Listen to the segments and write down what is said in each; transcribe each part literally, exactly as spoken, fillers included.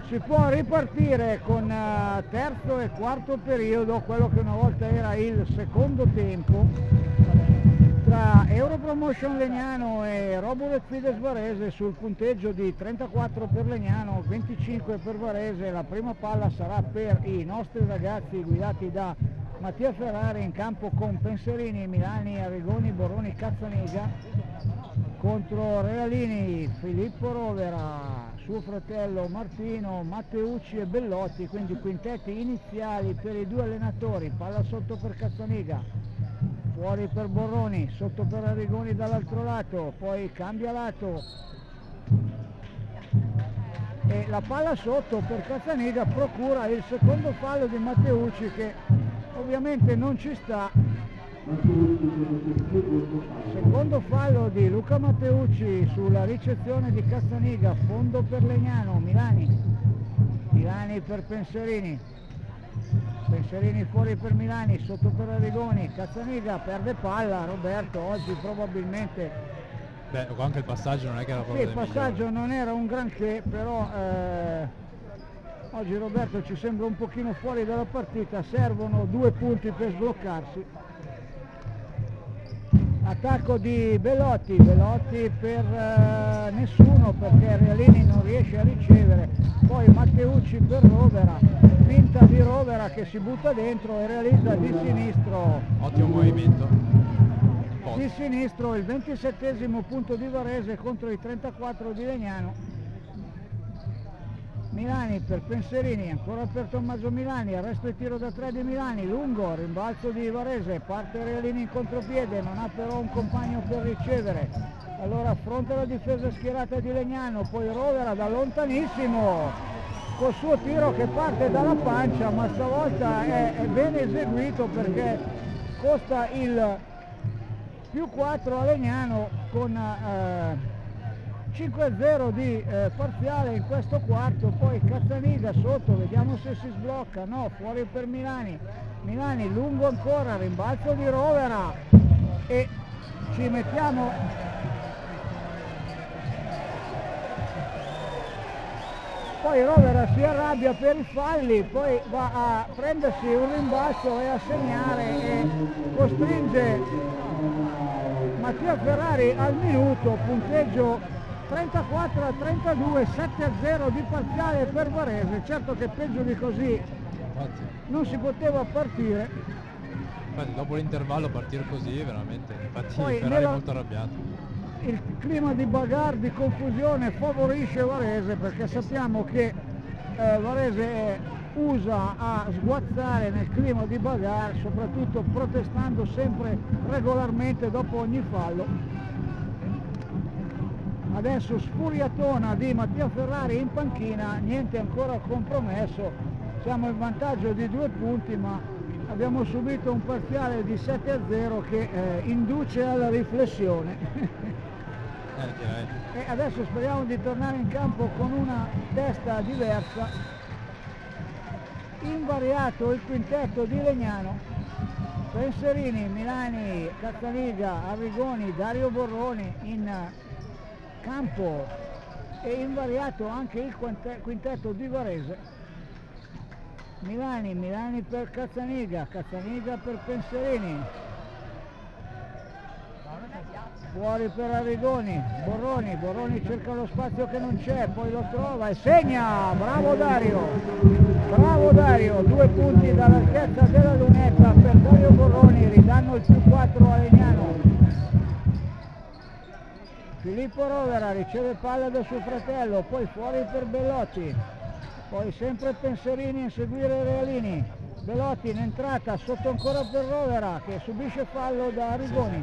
Si può ripartire con uh, terzo e quarto periodo, quello che una volta era il secondo tempo, tra Europromotion Legnano e Roburet Fides Varese sul punteggio di trentaquattro per Legnano, venticinque per Varese. La prima palla sarà per i nostri ragazzi guidati da Mattia Ferrari in campo con Penserini, Milani, Arrigoni, Borroni, Cazzaniga. Contro Realini, Filippo Rovera, suo fratello Martino, Matteucci e Bellotti, quindi quintetti iniziali per i due allenatori. Palla sotto per Cazzaniga, fuori per Borroni, sotto per Arrigoni dall'altro lato, poi cambia lato e la palla sotto per Cazzaniga procura il secondo fallo di Matteucci, che ovviamente non ci sta. Secondo fallo di Luca Matteucci sulla ricezione di Cazzaniga, fondo per Legnano. Milani, Milani per Penserini, Penserini fuori per Milani, sotto per Arrigoni, Cazzaniga perde palla. Roberto oggi probabilmente... Beh, anche il passaggio non è che era proprio... Sì, il passaggio migliori. Non era un granché, però eh, oggi Roberto ci sembra un pochino fuori dalla partita. Servono due punti per sbloccarsi. Attacco di Bellotti, Bellotti per eh, nessuno perché Realini non riesce a ricevere, poi Matteucci per Rovera, finta di Rovera che si butta dentro e realizza di sinistro. Ottimo movimento. Di sinistro il ventisettesimo punto di Varese contro i trentaquattro di Legnano. Milani per Penserini, ancora per Tommaso Milani, arresto e tiro da tre di Milani, lungo, rimbalzo di Varese, parte Realini in contropiede, non ha però un compagno per ricevere, allora affronta la difesa schierata di Legnano, poi Rovera da lontanissimo, col suo tiro che parte dalla pancia, ma stavolta è, è ben eseguito perché costa il più quattro a Legnano con... Eh, cinque a zero di eh, parziale in questo quarto. Poi Cazzaniga sotto, vediamo se si sblocca, no, fuori per Milani, Milani lungo ancora, rimbalzo di Rovera e ci mettiamo poi Rovera si arrabbia per i falli, poi va a prendersi un rimbalzo e a segnare e costringe Mattia Ferrari al minuto, punteggio trentaquattro a trentadue, sette a zero di parziale per Varese. Certo che peggio di così non si poteva partire. Infatti dopo l'intervallo partire così veramente, infatti Poi Ferrari nella... è molto arrabbiato. Il clima di bagarre, di confusione favorisce Varese perché sappiamo che eh, Varese usa a sguazzare nel clima di bagarre, soprattutto protestando sempre regolarmente dopo ogni fallo. Adesso sfuriatona di Mattia Ferrari in panchina, niente ancora compromesso, siamo in vantaggio di due punti ma abbiamo subito un parziale di sette a zero che eh, induce alla riflessione. Eh, direi. E adesso speriamo di tornare in campo con una testa diversa. Invariato il quintetto di Legnano, Penserini, Milani, Cazzaniga, Arrigoni, Dario Borroni in campo e invariato anche il quintetto di Varese. Milani, Milani per Cazzaniga, Cazzaniga per Penserini, fuori per Arrigoni, Borroni, Borroni cerca lo spazio che non c'è, poi lo trova e segna, bravo Dario, bravo Dario, due punti dall'altezza della lunetta per Dario Borroni, ridanno il più quattro a Legnano. Filippo Rovera riceve palla da suo fratello, poi fuori per Bellotti, poi sempre Penserini a inseguire Realini, Bellotti in entrata, sotto ancora per Rovera che subisce fallo da Arrigoni.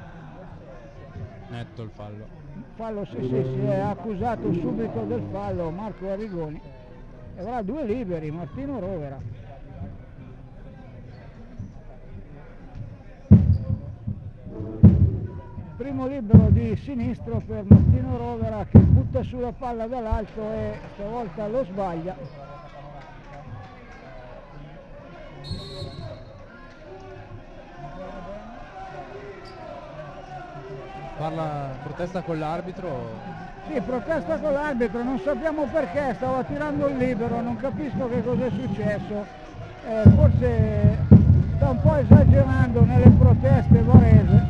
Netto il fallo. Fallo, sì, sì, si è accusato subito del fallo Marco Arrigoni e avrà due liberi, Martino Rovera. Primo libero di sinistro per Martino Rovera che butta sulla palla dall'alto e stavolta lo sbaglia. Parla, protesta con l'arbitro. Sì, protesta con l'arbitro, non sappiamo perché, stava tirando il libero, non capisco che cosa è successo. Eh, forse sta un po' esagerando nelle proteste Varese.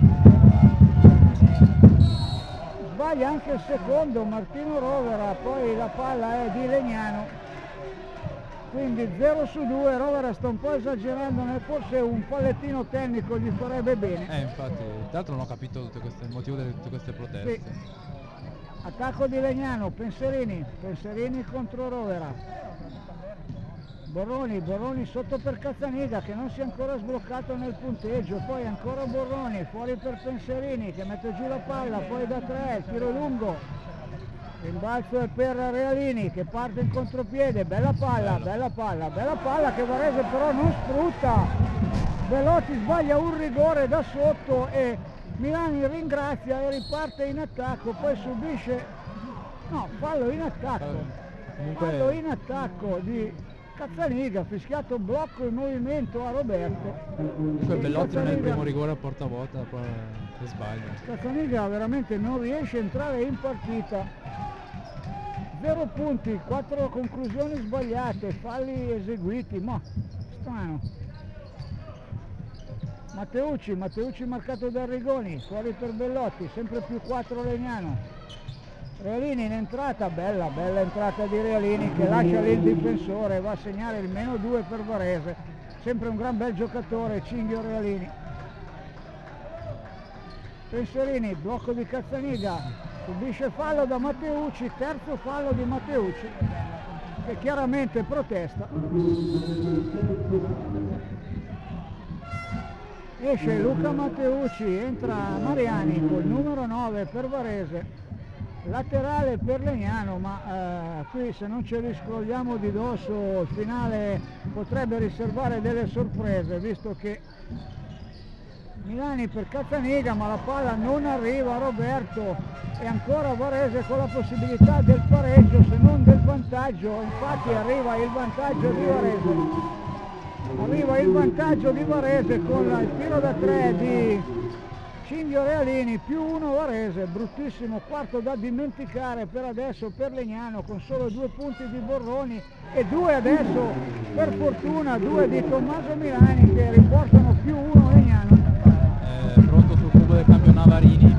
Sbaglia anche il secondo Martino Rovera, poi la palla è di Legnano, quindi zero su due. Rovera sta un po' esagerando, forse un pallettino tecnico gli farebbe bene. Eh infatti, tra l'altro non ho capito tutte queste, il motivo di tutte queste proteste. Sì. Attacco di Legnano, Penserini, Penserini contro Rovera. Borroni, Borroni sotto per Cazzaniga che non si è ancora sbloccato nel punteggio, poi ancora Borroni, fuori per Penserini che mette giù la palla, poi da tre, tiro lungo, rimbalzo è per Realini che parte in contropiede, bella palla, bella palla, bella palla che Varese però non sfrutta, Belotti sbaglia un rigore da sotto e Milani ringrazia e riparte in attacco, poi subisce, no, fallo in attacco, fallo in attacco di Cazzaniga, fischiato blocco in movimento a Roberto. Comunque Belotti non è il primo rigore a porta vuota, poi sbaglia. Cazzaniga veramente non riesce a entrare in partita. Zero punti, quattro conclusioni sbagliate, falli eseguiti, ma strano. Matteucci, Matteucci marcato da Rigoni, fuori per Bellotti, sempre più quattro Legnano. Realini in entrata, bella, bella entrata di Realini che lascia lì il difensore, va a segnare il meno due per Varese. Sempre un gran bel giocatore, Cinghio Realini. Penserini, blocco di Cazzaniga, subisce fallo da Matteucci, terzo fallo di Matteucci che chiaramente protesta. Esce Luca Matteucci, entra Mariani col numero nove per Varese, laterale per Legnano, ma eh, qui se non ce li scrolliamo di dosso il finale potrebbe riservare delle sorprese, visto che Milani per Cazzaniga, ma la palla non arriva a Roberto e ancora Varese con la possibilità del pareggio se non del vantaggio, infatti arriva il vantaggio di Varese. Arriva il vantaggio di Varese con il tiro da tre di Cinghio Realini, più uno Varese, bruttissimo quarto da dimenticare per adesso per Legnano con solo due punti di Borroni e due adesso per fortuna, due di Tommaso Milani che riportano più uno Legnano. Eh, pronto sul cubo del cambio Navarini.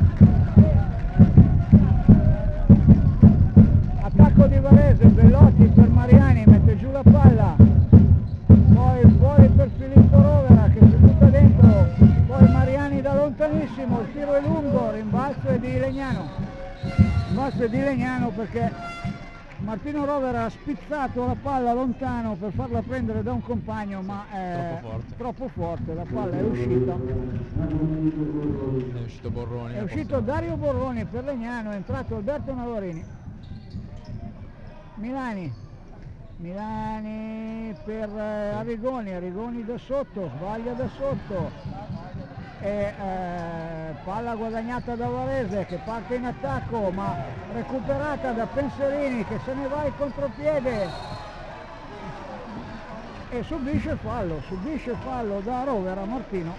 Attacco di Varese, Bellotti per Mariani, mette giù la palla. Poi fuori per Filippo Rovera che si butta dentro, poi Mariani da lontanissimo, il tiro è lungo, rimbalzo è di Legnano, rimbalzo è di Legnano perché Martino Rovera ha spizzato la palla lontano per farla prendere da un compagno, ma è troppo forte, troppo forte, la palla è uscita. È uscito Borroni. È uscito Dario Borroni per Legnano, è entrato Alberto Navarini. Milani. Milani per eh, Arrigoni, Arrigoni da sotto, sbaglia da sotto e eh, palla guadagnata da Varese che parte in attacco ma recuperata da Penserini che se ne va in contropiede e subisce fallo, subisce fallo da Rovera Martino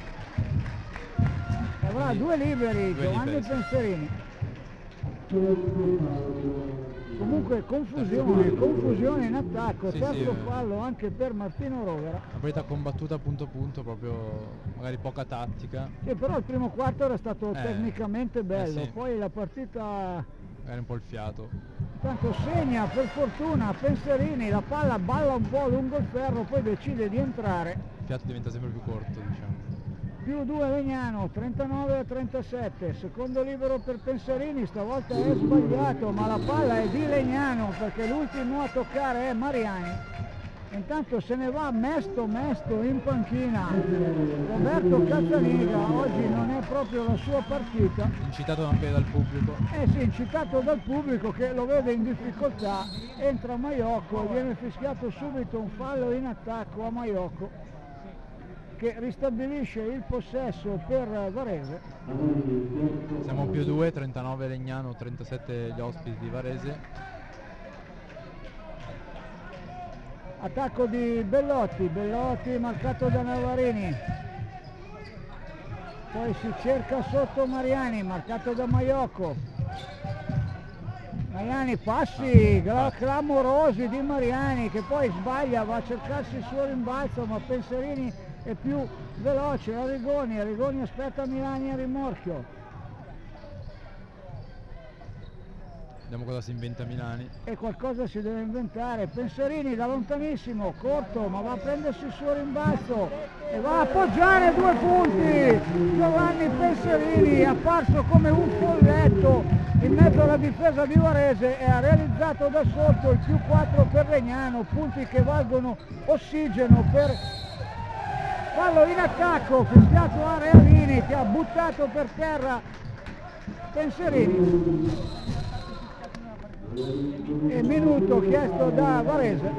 e avrà due liberi due Giovanni liberi. Penserini. Comunque confusione, confusione in attacco, sì, terzo sì, fallo anche per Martino Rovera. La partita combattuta punto a punto, proprio magari poca tattica. Sì, però il primo quarto era stato eh, tecnicamente bello, eh sì. Poi la partita... Magari un po' il fiato. Tanto segna per fortuna Penserini, la palla balla un po' lungo il ferro, poi decide di entrare. Il fiato diventa sempre più corto, diciamo. Più due Legnano, trentanove a trentasette, secondo libero per Penserini, stavolta è sbagliato, ma la palla è di Legnano perché l'ultimo a toccare è Mariani. Intanto se ne va Mesto Mesto in panchina, Roberto Cazzaniga, oggi non è proprio la sua partita. Incitato anche dal pubblico. Eh sì, incitato dal pubblico che lo vede in difficoltà, entra Maiocco, viene fischiato subito un fallo in attacco a Maiocco, che ristabilisce il possesso per Varese. Siamo più due, trentanove Legnano, trentasette gli ospiti di Varese. Attacco di Bellotti, Bellotti marcato da Navarini. poi si cerca sotto Mariani, marcato da Maiocco. Mariani, passi clamorosi di Mariani che poi sbaglia, va a cercarsi il suo rimbalzo, ma Penserini è più veloce. Arrigoni, Arrigoni aspetta Milani a rimorchio. Vediamo cosa si inventa Milani. E qualcosa si deve inventare. Penserini da lontanissimo, corto, ma va a prendersi il suo rimbalzo e va a appoggiare due punti. Giovanni Penserini è apparso come un folletto in mezzo alla difesa di Varese e ha realizzato da sotto il più quattro per Legnano, punti che valgono ossigeno per fallo in attacco, fischiato a Realini che ha buttato per terra Penserini. E minuto chiesto da Varese.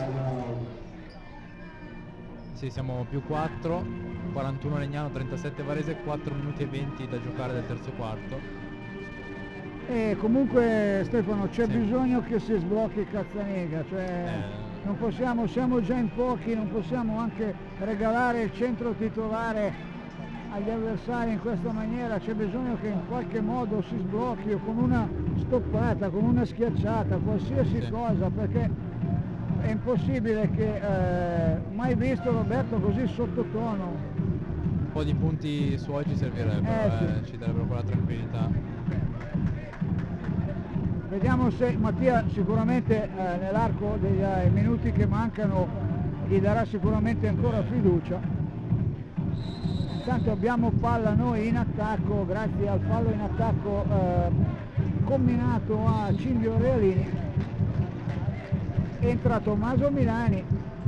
Sì, siamo più quattro, quarantuno Legnano, trentasette Varese, quattro minuti e venti da giocare del terzo quarto. E comunque Stefano c'è sì. bisogno che si sblocchi Cazzaniga, cioè eh. non possiamo, siamo già in pochi, non possiamo anche regalare il centro titolare agli avversari in questa maniera. C'è bisogno che in qualche modo si sblocchi o con una stoppata, con una schiacciata, qualsiasi sì. cosa, perché è impossibile che eh, mai visto Roberto così sottotono. Un po' di punti su oggi servirebbero, eh, sì. eh, ci darebbero quella tranquillità. Vediamo se Mattia sicuramente eh, nell'arco dei eh, minuti che mancano gli darà sicuramente ancora fiducia. Intanto abbiamo palla noi in attacco grazie al fallo in attacco eh, combinato a Cinghio Realini. Entra Tommaso Milani,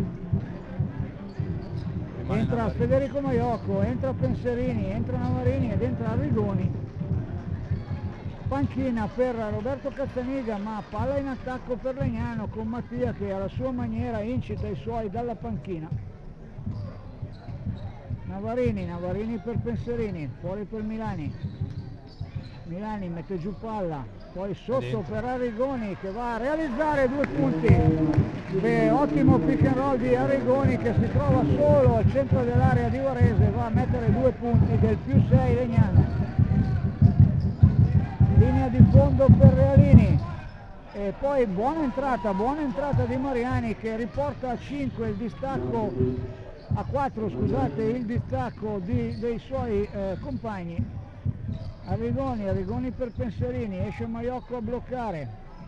entra Federico Maiocco, entra Penserini, entra Navarini ed entra Arrigoni. Panchina per Roberto Cazzaniga, ma palla in attacco per Legnano con Mattia che alla sua maniera incita i suoi dalla panchina. Navarini, Navarini per Penserini, fuori per Milani. Milani mette giù palla, poi sotto per Arrigoni che va a realizzare due punti. E ottimo pick and roll di Arrigoni che si trova solo al centro dell'area di Varese, va a mettere due punti del più sei Legnano. Linea di fondo per Realini e poi buona entrata, buona entrata di Mariani che riporta a cinque il distacco, a quattro scusate, il distacco di, dei suoi eh, compagni. Arrigoni, Arrigoni per Penserini, esce Maiocco a bloccare.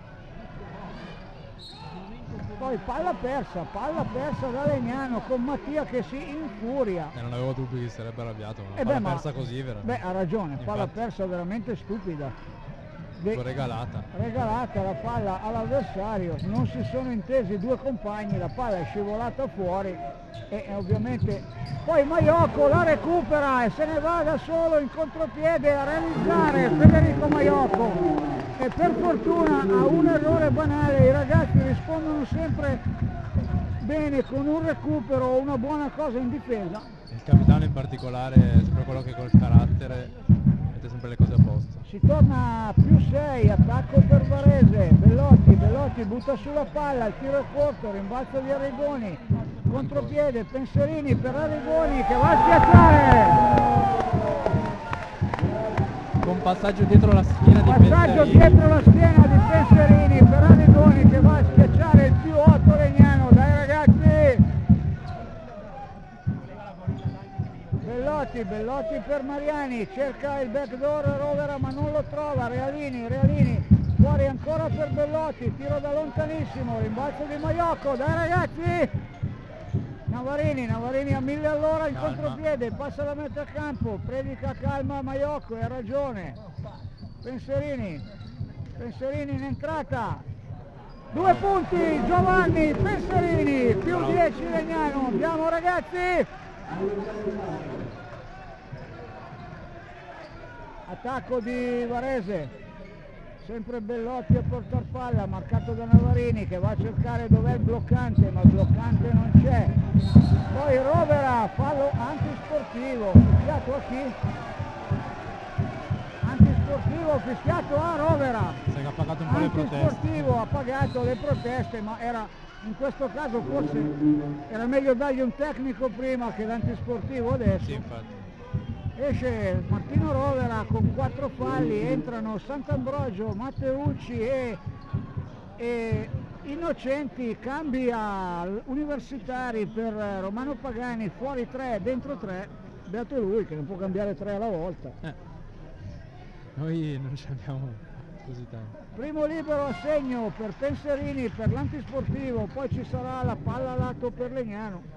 Poi palla persa, palla persa da Legnano con Mattia che si infuria. E eh, non avevo dubbi che si sarebbe arrabbiato, ma eh palla beh, persa ma, così veramente. Beh, ha ragione, Infatti. Palla persa veramente stupida. De regalata. regalata la palla all'avversario, non si sono intesi due compagni, la palla è scivolata fuori e, e ovviamente poi Maiocco la recupera e se ne va da solo in contropiede a realizzare Federico Maiocco e per fortuna a un errore banale i ragazzi rispondono sempre bene con un recupero o una buona cosa in difesa. Il capitano in particolare è sempre quello che col carattere mette sempre le cose a posto. Si torna a più sei, attacco per Varese, Bellotti, Bellotti butta sulla palla, il tiro è corto, rimbalzo di Arrigoni, contropiede, Penserini per Arrigoni che va a schiacciare! Con passaggio dietro la schiena di Penserini. Passaggio dietro la schiena di Penserini per Arrigoni che va a schiacciare il più otto Legnano, dai ragazzi! Bellotti, Bellotti per Mariani, cerca il backdoor Rovera ma non lo trova, Realini, Realini, fuori ancora per Bellotti, tiro da lontanissimo, rimbalzo di Maiocco, dai ragazzi! Navarini, Navarini a mille all'ora in contropiede, passa la metà campo, predica calma Maiocco e ha ragione. Penserini, Penserini in entrata, due punti Giovanni Penserini, più dieci Legnano, andiamo ragazzi! Attacco di Varese, sempre Bellotti a portar palla, marcato da Navarini che va a cercare dov'è il bloccante, ma il bloccante non c'è. Poi Rovera, fallo antisportivo, fischiato a chi? Antisportivo, fischiato a Rovera. Si è appagato un po' le proteste. Antisportivo, ha pagato le proteste, ma era... in questo caso forse era meglio dargli un tecnico prima che l'antisportivo adesso. Sì, infatti. esce Martino Rovera con quattro falli, entrano Sant'Ambrogio, Matteucci e, e Innocenti, cambia Universitari per Romano Pagani, fuori tre, dentro tre, beato lui che non può cambiare tre alla volta. Eh. Noi non ce l'abbiamo così tanto. Primo libero a segno per Penserini per l'antisportivo, poi ci sarà la palla a lato per Legnano.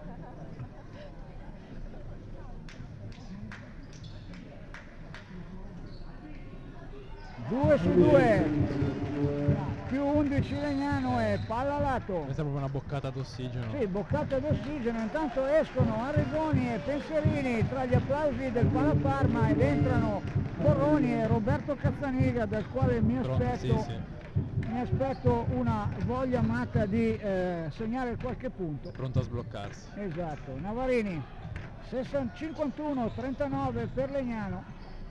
due su due, più undici Legnano e palla a lato. Questa è proprio una boccata d'ossigeno. Sì, boccata d'ossigeno, intanto escono Arrigoni e Penserini tra gli applausi del Palaparma ed entrano Borroni e Roberto Cazzaniga, dal quale mi aspetto, sì, sì. mi aspetto una voglia matta di eh, segnare qualche punto. Pronto a sbloccarsi. Esatto, Navarini, cinquantuno trentanove per Legnano.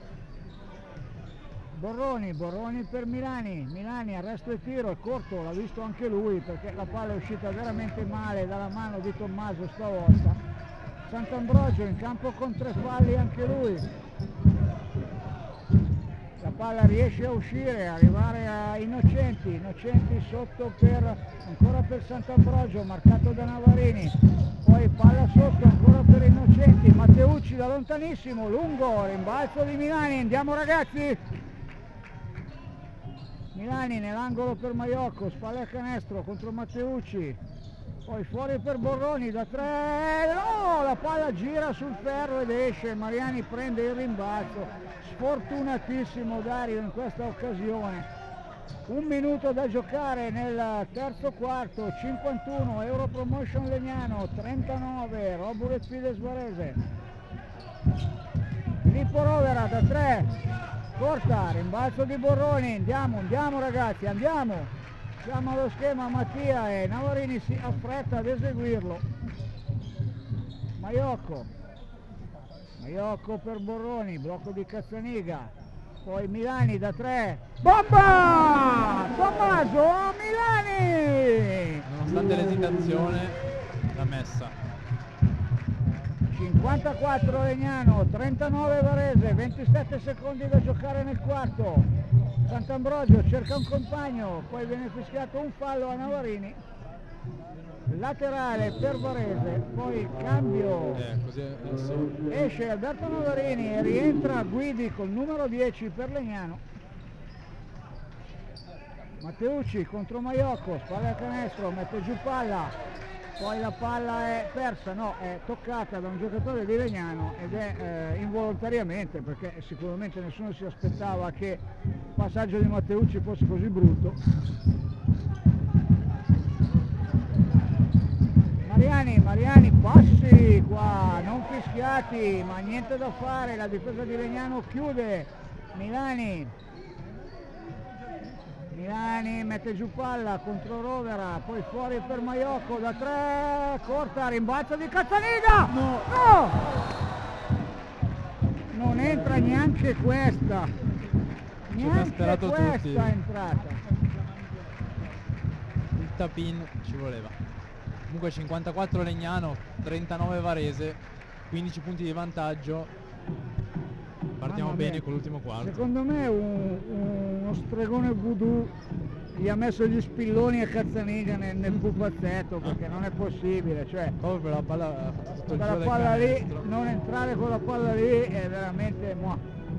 Borroni, Borroni per Milani, Milani arresto e tiro, è corto, l'ha visto anche lui perché la palla è uscita veramente male dalla mano di Tommaso stavolta. Sant'Ambrogio in campo con tre falli anche lui. La palla riesce a uscire, arrivare a Innocenti, Innocenti sotto per, ancora per Sant'Ambrogio, marcato da Navarini, poi palla sotto ancora per Innocenti, Matteucci da lontanissimo, lungo, rimbalzo di Milani, andiamo ragazzi! Milani nell'angolo per Maiocco, spalle a canestro contro Matteucci, poi fuori per Borroni da tre, no, la palla gira sul ferro ed esce, Mariani prende il rimbalzo, sfortunatissimo Dario in questa occasione. Un minuto da giocare nel terzo quarto, cinquantuno Europromotion Legnano, trentanove Roburet Fides Varese. Filippo Rovera da tre, corta, rimbalzo di Borroni, andiamo, andiamo ragazzi, andiamo, siamo allo schema Mattia e Navarini si affretta ad eseguirlo. Maiocco, Maiocco per Borroni, blocco di Cazzaniga, poi Milani da tre, bomba! Tommaso Milani! Nonostante l'esitazione, l'ha messa. cinquantaquattro Legnano, trentanove Varese, ventisette secondi da giocare nel quarto. Sant'Ambrogio cerca un compagno, poi viene fischiato un fallo a Navarini. Laterale per Varese, poi cambio. Eh, così adesso... Esce Alberto Navarini e rientra Guidi col numero dieci per Legnano. Matteucci contro Maiocco, spalla a canestro, mette giù palla. Poi la palla è persa, no, è toccata da un giocatore di Legnano ed è eh, involontariamente, perché sicuramente nessuno si aspettava che il passaggio di Matteucci fosse così brutto. Mariani, Mariani, passi qua, non fischiati, ma niente da fare, la difesa di Legnano chiude. Milani. Milani mette giù palla contro Rovera, poi fuori per Maiocco da tre, corta, rimbalzo di Cazzaniga! No! No! Non entra neanche questa, neanche questa tutti. è entrata. Il tap-in ci voleva. Comunque cinquantaquattro Legnano, trentanove Varese, quindici punti di vantaggio. Partiamo Mamma bene mia. con l'ultimo quarto. Secondo me un, uno stregone voodoo gli ha messo gli spilloni a Cazzaniga nel, nel pupazzetto, perché non è possibile, cioè Proprio la palla, tutto il quella giro del palla lì, canestro. non entrare con la palla lì è veramente muah.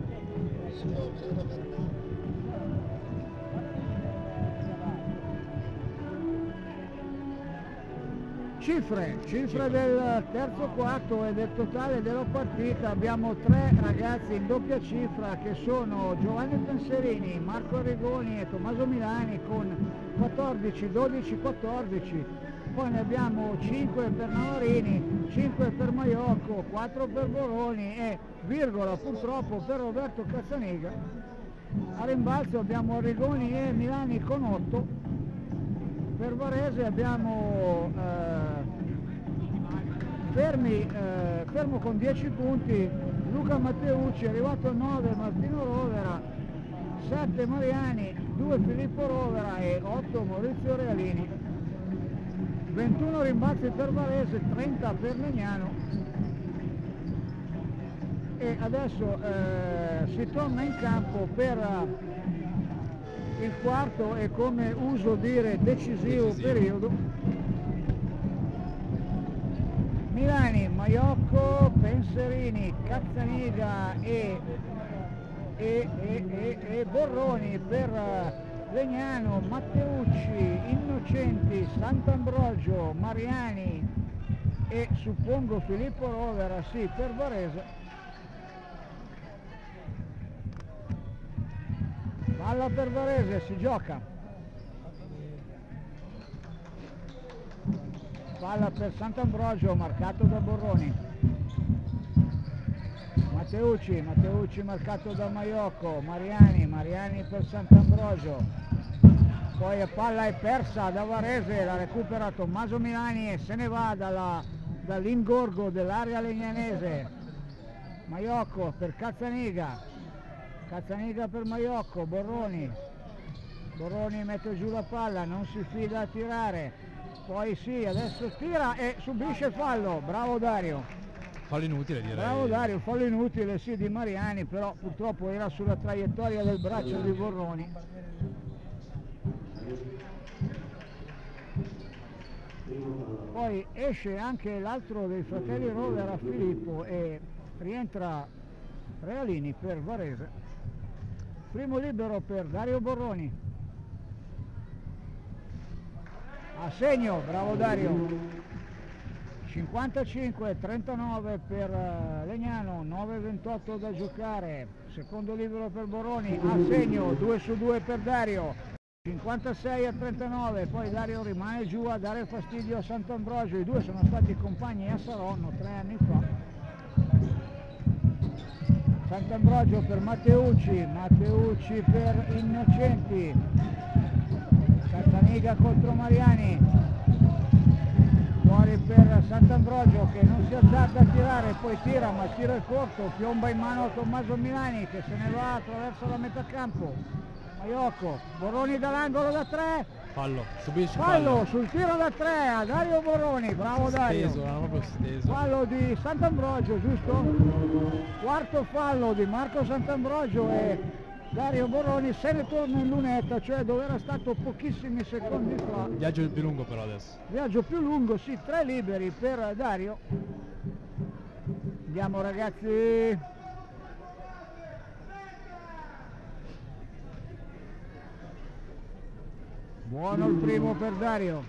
Cifre, cifre del terzo quarto e del totale della partita, abbiamo tre ragazzi in doppia cifra che sono Giovanni Penserini, Marco Arrigoni e Tommaso Milani con quattordici, dodici, quattordici, poi ne abbiamo cinque per Navarini, cinque per Maiocco, quattro per Borroni e virgola purtroppo per Roberto Cazzaniga. A rimbalzo abbiamo Arrigoni e Milani con otto. Per Varese abbiamo eh, fermi, eh, fermo con dieci punti Luca Matteucci, arrivato a nove Martino Rovera, sette Mariani, due Filippo Rovera e otto Maurizio Realini. ventuno rimbalzi per Varese, trenta per Legnano. e adesso eh, si torna in campo per il quarto e, come uso dire, decisivo, decisivo. periodo. Milani, Maiocco, Penserini, Cazzaniga e, e, e, e, e Borroni per Legnano, Matteucci, Innocenti, Sant'Ambrogio, Mariani e suppongo Filippo Rovera, sì, per Varese. Palla per Varese, si gioca. Palla per Sant'Ambrogio, marcato da Borroni. Matteucci, Matteucci marcato da Maiocco, Mariani, Mariani per Sant'Ambrogio. Poi la palla è persa da Varese, la recupera Tommaso Milani e se ne va dall'ingorgo dell'area legnanese. Maiocco per Cazzaniga, Cazzaniga per Maiocco, Borroni. Borroni mette giù la palla, non si fida a tirare. Poi sì, adesso tira e subisce fallo, bravo Dario. Fallo inutile, direi. Bravo Dario, fallo inutile sì di Mariani, però purtroppo era sulla traiettoria del braccio di Borroni. Poi esce anche l'altro dei fratelli Rovera, Filippo, e rientra Realini per Varese. Primo libero per Dario Borroni. A segno, bravo Dario. cinquantacinque trentanove per Legnano, nove ventotto da giocare. Secondo libero per Borroni, a segno, due su due per Dario. cinquantasei a trentanove, poi Dario rimane giù a dare fastidio a Sant'Ambrogio. I due sono stati compagni a Saronno tre anni fa. Sant'Ambrogio per Matteucci, Matteucci per Innocenti. Cazzaniga contro Mariani. Fuori per Sant'Ambrogio che non si azzarda a tirare, poi tira ma tira il corto, piomba in mano a Tommaso Milani che se ne va attraverso la metà campo. Maiocco, Borroni dall'angolo da tre. Fallo, subisce fallo. Fallo sul tiro da tre a Dario Borroni, bravo Dario. Steso, era proprio steso. Fallo di Sant'Ambrogio, giusto? Quarto fallo di Marco Sant'Ambrogio e Dario Borroni se ne torna in lunetta, cioè dove era stato pochissimi secondi fa. Viaggio più lungo però adesso. Viaggio più lungo, sì, tre liberi per Dario. Andiamo ragazzi. Buono il primo per Dario.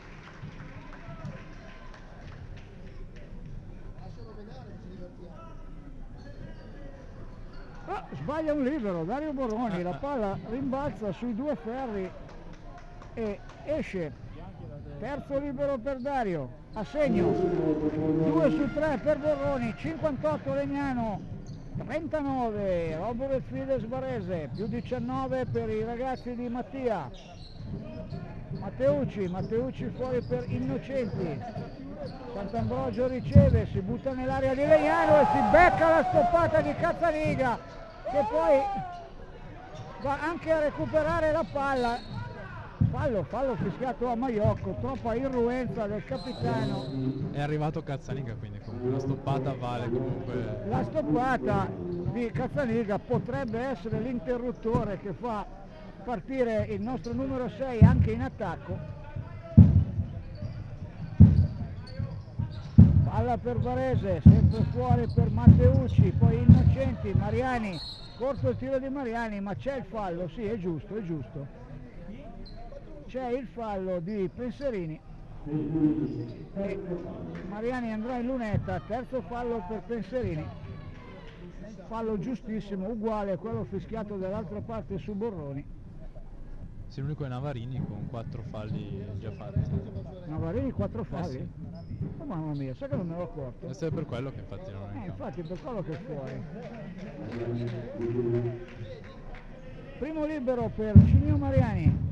Ah, sbaglia un libero, Dario Borroni, la palla rimbalza sui due ferri e esce. Terzo libero per Dario, a segno, due su tre per Borroni, cinquantotto Legnano, trentanove Robert Fides Varese, più diciannove per i ragazzi di Mattia. Matteucci, Matteucci fuori per Innocenti. Sant'Ambrogio riceve, si butta nell'area di Legnano e si becca la stoppata di Cazzaniga che poi va anche a recuperare la palla. Fallo, fallo fischiato a Maiocco, troppa irruenza del capitano. È arrivato Cazzaniga, quindi comunque la stoppata vale comunque. La stoppata di Cazzaniga potrebbe essere l'interruttore che fa partire il nostro numero sei anche in attacco. Palla per Varese, sempre fuori per Matteucci, poi Innocenti, Mariani, corto il tiro di Mariani, ma c'è il fallo, sì è giusto, è giusto. C'è il fallo di Penserini e Mariani andrà in lunetta, terzo fallo per Penserini. Fallo giustissimo, uguale a quello fischiato dall'altra parte su Borroni. Sì, l'unico è Navarini con quattro falli già fatti. Navarini quattro falli? Eh sì. Oh, mamma mia, sai che non me l'ho accorto? Deve essere per quello che infatti non è. Eh, infatti per quello che è fuori. Primo libero per Cigno Mariani.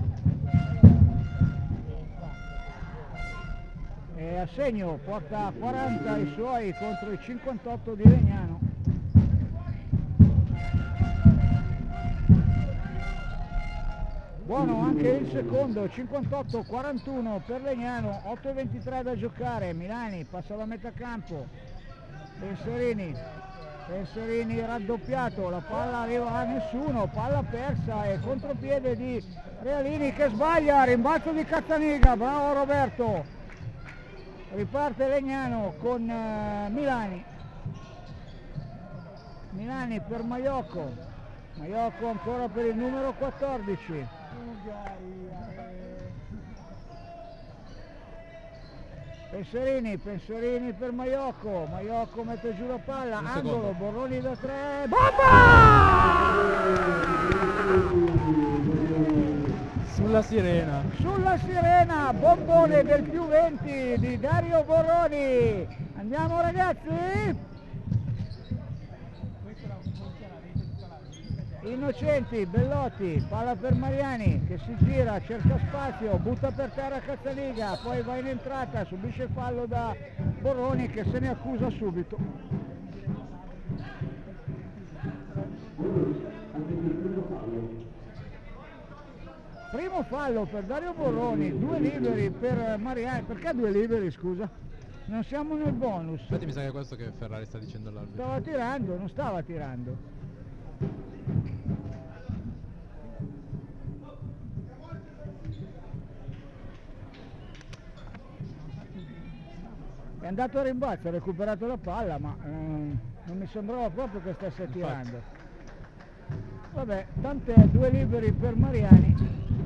E a segno porta a quaranta i suoi contro i cinquantotto di Legnano. Buono anche il secondo, cinquantotto a quarantuno per Legnano, otto e ventitré da giocare. Milani passa la metà campo. Penserini Penserini raddoppiato, la palla arriva a nessuno, palla persa e contropiede di Realini che sbaglia, rimbalzo di Cazzaniga, bravo Roberto. Riparte Legnano con uh, Milani. Milani per Maiocco, Maiocco ancora per il numero quattordici. Penserini, Penserini per Maiocco, Maiocco mette giù la palla, Un angolo, secondo. Borroni da tre, bomba! Sulla sirena. Sulla sirena, bombone del più venti di Dario Borroni. Andiamo ragazzi! Innocenti, Bellotti, palla per Mariani che si gira, cerca spazio, butta per terra Cazzaniga, poi va in entrata, subisce fallo da Borroni che se ne accusa subito. Primo fallo per Dario Borroni, due liberi per Mariani. Perché due liberi, scusa? Non siamo nel bonus. Infatti mi sa che è questo che Ferrari sta dicendo all'arbitro. Stava tirando, non stava tirando. È andato a rimbalzo, ha recuperato la palla, ma ehm, non mi sembrava proprio che stesse tirando. Vabbè, tant'è, due liberi per Mariani.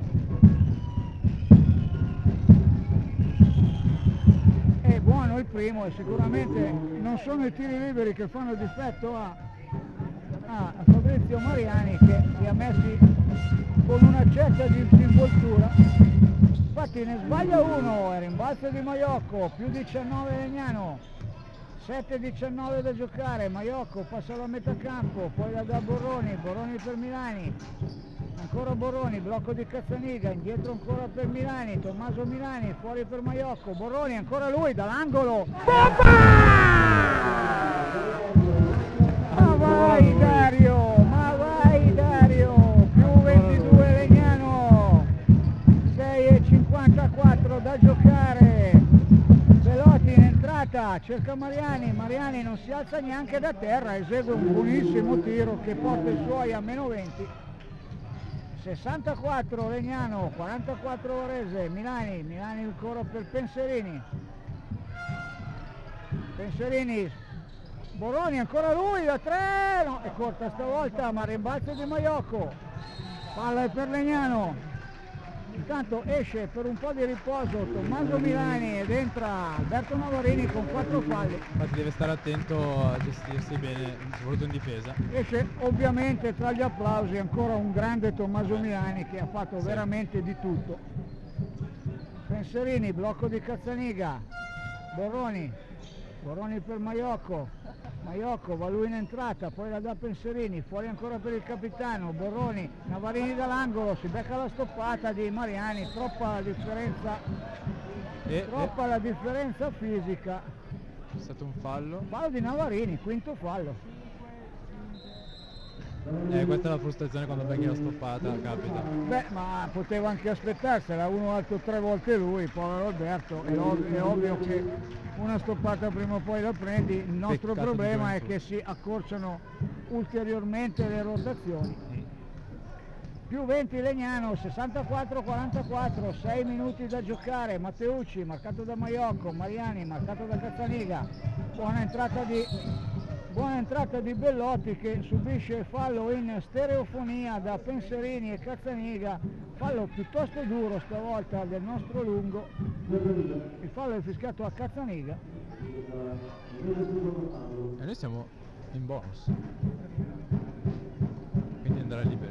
È buono il primo e sicuramente non sono i tiri liberi che fanno difetto a, a Fabrizio Mariani, che li ha messi con una certa disinvoltura. Infatti ne sbaglia uno, è rimbalzo di Maiocco, più diciannove Legnano, sette diciannove da giocare, Maiocco passa alla metà campo, poi la dà Borroni, Borroni per Milani, ancora Borroni, blocco di Cazzaniga, indietro ancora per Milani, Tommaso Milani, fuori per Maiocco, Borroni, ancora lui dall'angolo, bomba! Ma vai Dario, ma vai Dario, più ventidue Legnano, sei e cinquantaquattro da giocare, Belotti in entrata, cerca Mariani, Mariani non si alza neanche da terra, esegue un buonissimo tiro che porta i suoi a meno venti. sessantaquattro Legnano, quarantaquattro Varese, Milani, Milani ancora per Penserini, Penserini, Borroni ancora lui da tre, no, è corta stavolta ma rimbalzo di Maiocco, palla è per Legnano, intanto esce per un po' di riposo Tommaso Milani ed entra Alberto Navarini con quattro falli. Infatti deve stare attento a gestirsi bene, soprattutto in difesa. Esce ovviamente tra gli applausi ancora un grande Tommaso Milani che ha fatto Sì. veramente di tutto. Penserini, blocco di Cazzaniga, Borroni, Borroni per Maiocco, Maiocco va lui in entrata, poi la dà Penserini, fuori ancora per il capitano, Borroni, Navarini dall'angolo, si becca la stoppata di Mariani, troppa la differenza, E, troppa la differenza fisica. È stato un fallo. Fallo di Navarini, quinto fallo. Eh, questa è la frustrazione quando becchi la stoppata, capita. Beh, ma poteva anche aspettarsela, uno alto tre volte lui, povero Alberto, è, ov è ovvio che una stoppata prima o poi la prendi, il nostro Peccato problema di è che si accorciano ulteriormente le rotazioni. Mm. Più venti Legnano, sessantaquattro quarantaquattro, sei minuti da giocare, Matteucci marcato da Maiocco, Mariani marcato da Cazzaniga, buona entrata di... Buona entrata di Bellotti che subisce fallo in stereofonia da Penserini e Cazzaniga, fallo piuttosto duro stavolta del nostro lungo, il fallo è fischiato a Cazzaniga. E noi siamo in bonus, quindi andare liberi.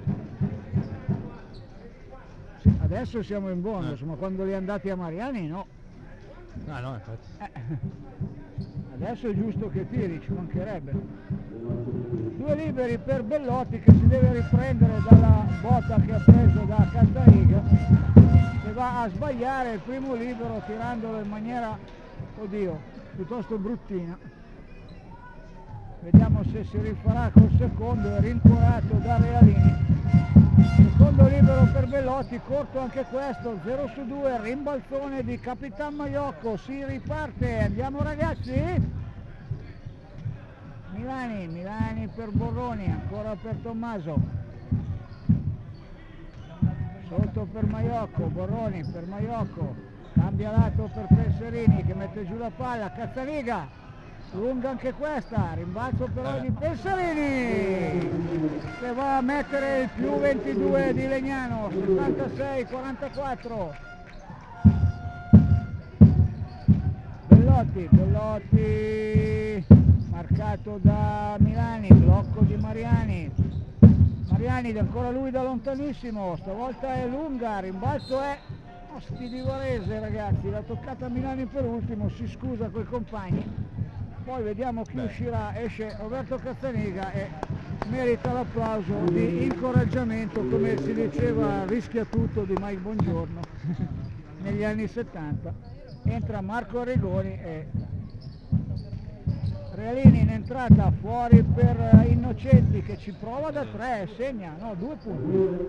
Sì, adesso siamo in bonus, Eh. ma quando li è andati a Mariani no. Ah no, infatti. Eh. Adesso è giusto che tiri, ci mancherebbe. Due liberi per Bellotti che si deve riprendere dalla botta che ha preso da Cazzaniga, che va a sbagliare il primo libero tirandolo in maniera, oddio, piuttosto bruttina. Vediamo se si rifarà col secondo, è rincuorato da Realini. Secondo libero per Bellotti, corto anche questo, zero su due, rimbalzone di Capitan Maiocco, si riparte, andiamo ragazzi? Milani, Milani per Borroni, ancora per Tommaso, sotto per Maiocco, Borroni per Maiocco, cambia lato per Penserini che mette giù la palla, Cazzaniga, lunga anche questa, rimbalzo però di Penserini che va a mettere il più ventidue di Legnano, settantasei quarantaquattro. Bellotti, Bellotti marcato da Milani, blocco di Mariani, Mariani ancora lui da lontanissimo, stavolta è lunga, rimbalzo è Osti di Varese ragazzi, l'ha toccata Milani per ultimo, si scusa coi compagni, poi vediamo chi Beh. uscirà, esce Roberto Cazzaniga e merita l'applauso di incoraggiamento, come si diceva rischia tutto di Mike Bongiorno negli anni settanta. Entra Marco Arrigoni e Realini in entrata, fuori per Innocenti che ci prova da tre, segna, no, due punti.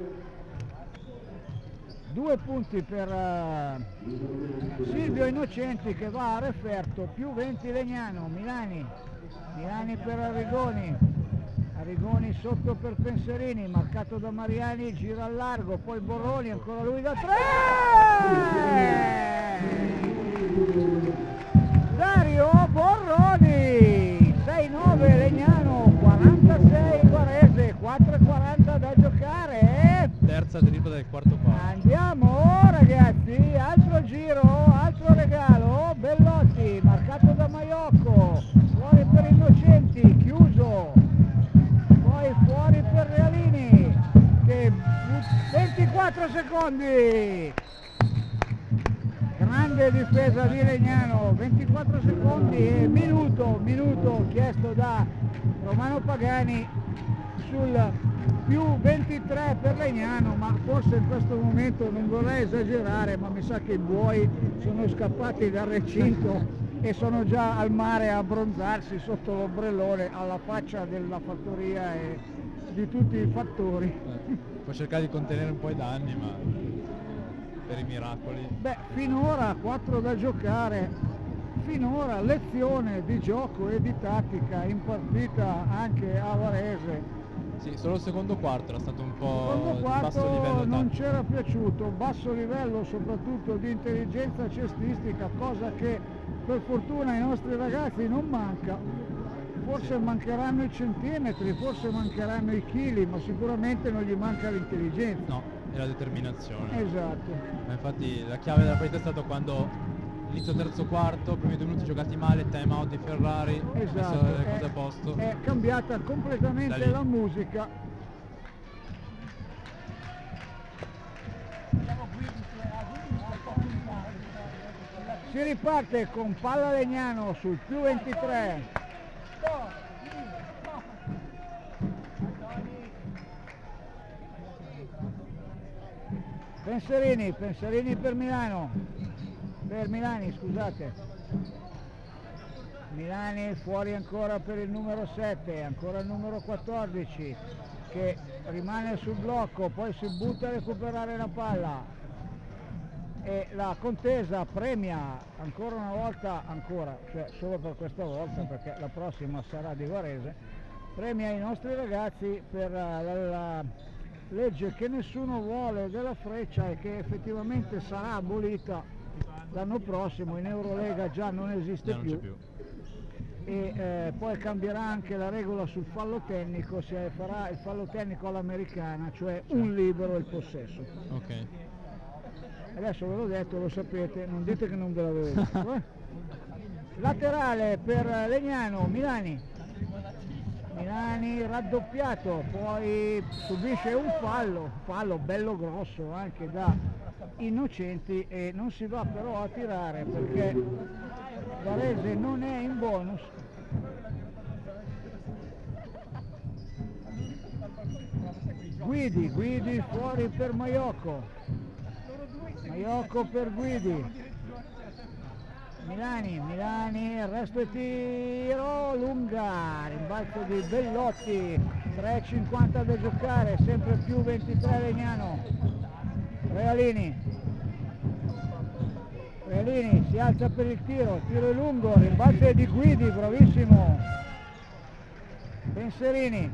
Due punti per uh, Silvio Innocenti che va a referto, più venti Legnano, Milani, Milani per Arrigoni, Arrigoni sotto per Penserini, marcato da Mariani, gira al largo, poi Borroni, ancora lui da tre! Dario Borroni, sei nove Legnano, quarantasei Varese, quattro e quaranta da giocare. Terza tripla del quarto quarto. Andiamo ragazzi, altro giro, altro regalo, Bellotti, marcato da Maiocco, fuori per Innocenti, chiuso, poi fuori per Realini, che ventiquattro secondi. Grande difesa di Legnano, ventiquattro secondi e minuto, minuto chiesto da Romano Pagani sul più ventitré per Legnano, ma forse in questo momento non vorrei esagerare, ma mi sa che i buoi sono scappati dal recinto e sono già al mare a abbronzarsi sotto l'ombrellone alla faccia della fattoria e di tutti i fattori. Può cercare di contenere un po' i danni, ma per i miracoli. Beh, finora quattro da giocare, finora lezione di gioco e di tattica impartita anche a Varese. Sì, solo il secondo quarto era stato un po' secondo basso livello quarto non tattico. c'era piaciuto, basso livello soprattutto di intelligenza cestistica, cosa che per fortuna ai nostri ragazzi non manca. Forse sì. mancheranno i centimetri, forse mancheranno i chili, ma sicuramente non gli manca l'intelligenza. No, e la determinazione. Esatto. Ma infatti la chiave della partita è stata quando inizio terzo quarto, primi due minuti giocati male, time out di Ferrari, esatto, messo le è, cose a posto. È cambiata completamente la musica. Si riparte con palla Legnano sul più ventitré. Penserini, Penserini per Milano, per Milani, scusate. Milani fuori ancora per il numero sette, ancora il numero quattordici che rimane sul blocco, poi si butta a recuperare la palla e la contesa premia ancora una volta, ancora, cioè solo per questa volta perché la prossima sarà di Varese, premia i nostri ragazzi per la, la legge che nessuno vuole della freccia e che effettivamente sarà abolita l'anno prossimo, in Eurolega già non esiste non più, più. E eh, poi cambierà anche la regola sul fallo tecnico, si farà il fallo tecnico all'americana, cioè un libero il possesso. Ok. Adesso ve l'ho detto, lo sapete, non dite che non ve l'avevo detto. Eh? Laterale per Legnano, Milani. Milani raddoppiato, poi subisce un fallo, fallo bello grosso anche da Innocenti e non si va però a tirare perché Varese non è in bonus. Guidi, Guidi fuori per Maiocco, Maiocco per Guidi. Milani, Milani, il resto è tiro, lunga, rimbalzo di Bellotti, tre e cinquanta da giocare, sempre più ventitré Legnano. Realini, Realini si alza per il tiro, tiro lungo, rimbalzo di Guidi, bravissimo. Penserini,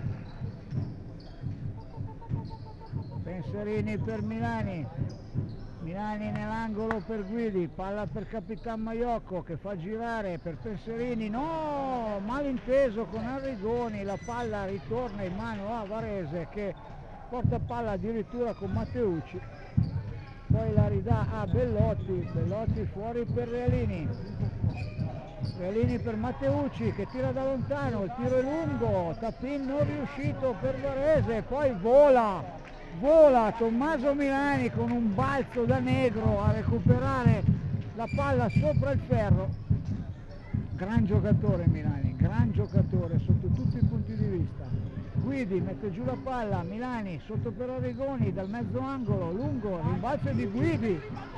Penserini per Milani, Milani nell'angolo per Guidi, palla per Capitan Maiocco che fa girare per Penserini, no, malinteso con Arrigoni, la palla ritorna in mano a Varese che porta palla addirittura con Matteucci, poi la ridà a Bellotti, Bellotti fuori per Realini, Realini per Matteucci che tira da lontano, il tiro è lungo, Tapin non riuscito per Varese, poi vola, vola Tommaso Milani con un balzo da negro a recuperare la palla sopra il ferro. Gran giocatore Milani, gran giocatore sotto tutti i punti di vista. Guidi mette giù la palla, Milani sotto per Arrigoni dal mezzo angolo, lungo, rimbalzo di Guidi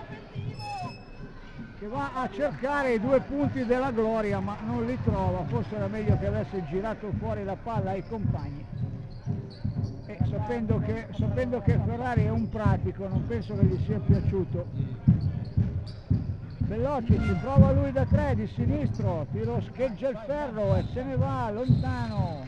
che va a cercare i due punti della gloria ma non li trova, forse era meglio che avesse girato fuori la palla ai compagni. E sapendo che, sapendo che Ferrari è un pratico non penso che gli sia piaciuto. Bellotti ci prova lui da tre di sinistro, tiro scheggia il ferro e se ne va lontano.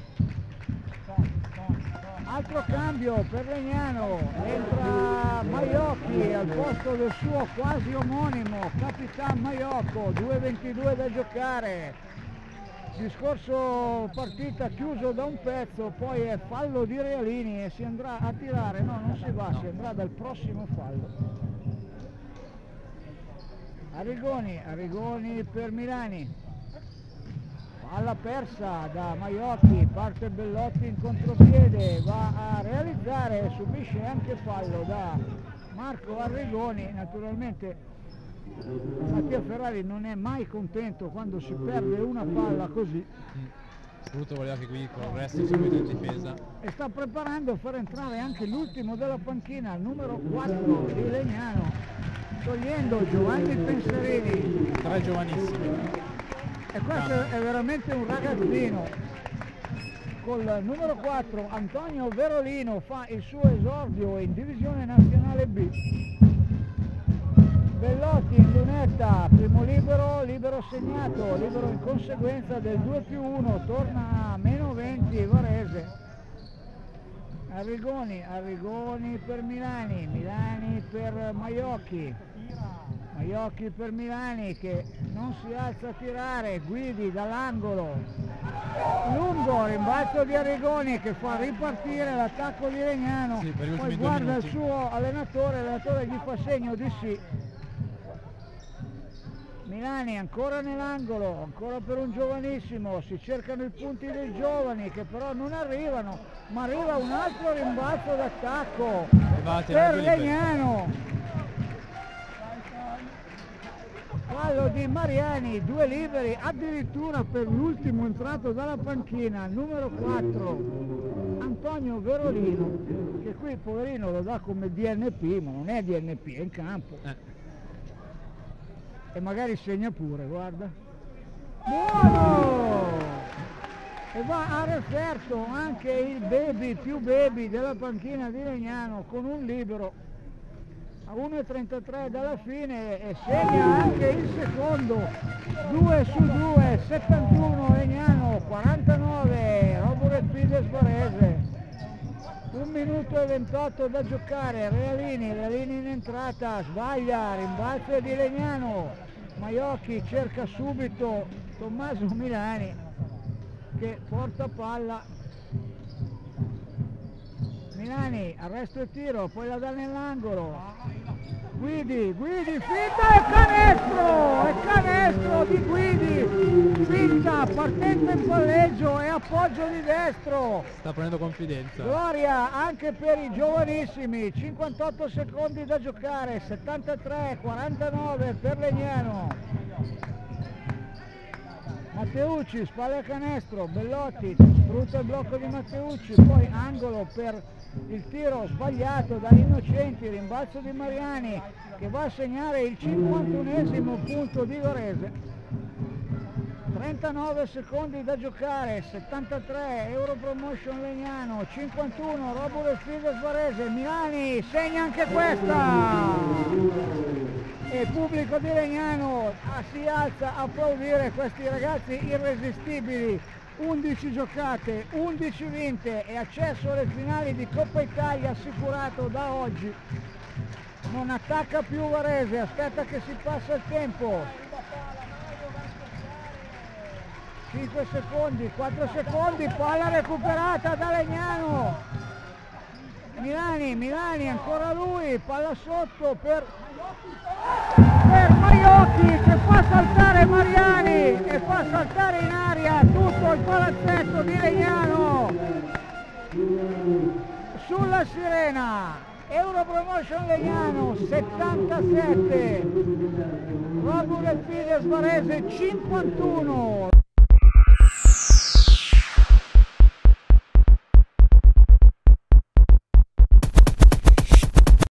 Altro cambio per Legnano, entra Maiocchi al posto del suo quasi omonimo Capitan Maiocco, due ventidue da giocare. Discorso partita chiuso da un pezzo, poi è fallo di Realini e si andrà a tirare, no non si va, si andrà dal prossimo fallo. Arrigoni, Arrigoni per Milani, palla persa da Maiocchi, parte Bellotti in contropiede, va a realizzare e subisce anche fallo da Marco Arrigoni. Naturalmente Mattia Ferrari non è mai contento quando si perde una palla così. Soprattutto voleva che qui corresse subito in difesa. E sta preparando a far entrare anche l'ultimo della panchina, il numero quattro di Legnano, togliendo Giovanni Penserini. Tre giovanissimi. E questo è veramente un ragazzino. Col numero quattro Antonio Verolino fa il suo esordio in divisione nazionale B. Bellotti in lunetta, primo libero, libero segnato, libero in conseguenza del due più uno, torna a meno venti Varese. Arrigoni, Arrigoni per Milani, Milani per Maiocchi, Maiocchi per Milani che non si alza a tirare, Guidi dall'angolo, lungo, rimbalzo di Arrigoni che fa ripartire l'attacco di Legnano, sì, poi guarda il suo allenatore, l'allenatore gli fa segno di sì. Milani ancora nell'angolo, ancora per un giovanissimo, si cercano i punti dei giovani che però non arrivano, ma arriva un altro rimbalzo d'attacco per Legnano. Fallo di Mariani, due liberi addirittura per l'ultimo entrato dalla panchina, numero quattro, Antonio Verolino, che qui poverino lo dà come D N P, ma non è D N P, è in campo. Eh. E magari segna pure, guarda. Buono! E va a referto anche il baby più baby della panchina di Legnano con un libero a uno e trentatré dalla fine e segna anche il secondo. due su due, settantuno Legnano, quarantanove Robure Fides Varese. un minuto e ventotto da giocare, Realini, Realini in entrata, sbaglia, rimbalzo di Legnano, Maiocchi cerca subito Tommaso Milani che porta palla, Milani arresto il tiro, poi la dà nell'angolo, Guidi, Guidi, finta e canestro, e canestro di Guidi, finta, partenza in palleggio e appoggio di destro. Sta prendendo confidenza. Gloria anche per i giovanissimi, cinquantotto secondi da giocare, settantatré quarantanove per Legnano. Matteucci, spalle a canestro, Bellotti sfrutta il blocco di Matteucci, poi angolo per il tiro sbagliato da Innocenti, rimbalzo di Mariani che va a segnare il cinquantunesimo punto di Varese. trentanove secondi da giocare, settantatré Europromotion Legnano, cinquantuno Robure Fides Varese, Milani segna anche questa e il pubblico di Legnano si alza a applaudire questi ragazzi irresistibili undici giocate, undici vinte e accesso alle finali di Coppa Italia assicurato da oggi. Non attacca più Varese, aspetta che si passa il tempo. cinque secondi, quattro secondi, palla recuperata da Legnano. Milani, Milani, ancora lui, palla sotto per, per Maiocchi che fa saltare Mariani e fa saltare in aria tutto il palazzetto di Legnano. Sulla sirena, Europromotion Legnano settantasette, Robur e Fides Varese cinquantuno.